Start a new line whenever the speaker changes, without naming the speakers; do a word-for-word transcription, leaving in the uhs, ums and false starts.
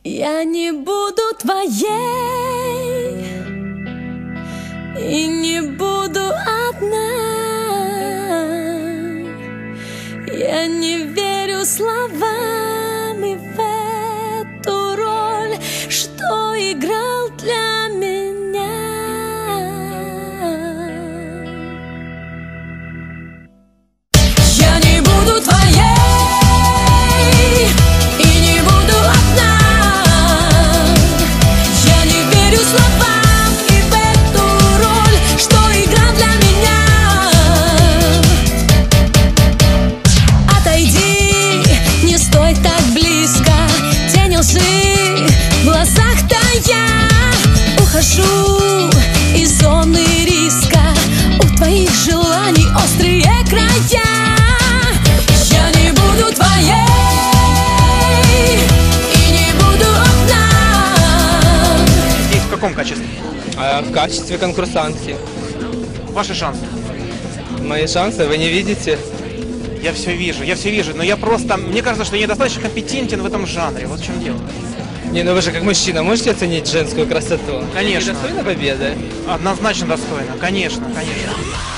Я не буду твоей и не буду одна. Я не верю словами в эту роль, что играл для меня. Я не буду твоей и не буду одна. Я не верю словам и в эту роль, что играл для меня. Отойди, не стой так близко, тень лжи в глазах тая. Ухожу из зоны риска, у твоих желаний острые края. Я не буду твоей и не буду одна.
Здесь в каком качестве?
А в качестве конкурсантки.
Ваши шансы?
Мои шансы вы не видите?
Я все вижу, я все вижу, но я просто, мне кажется, что я недостаточно компетентен в этом жанре. Вот в чем дело.
Не, ну вы же как мужчина можете оценить женскую красоту?
Конечно.
И достойна победы?
Однозначно достойно, конечно, конечно.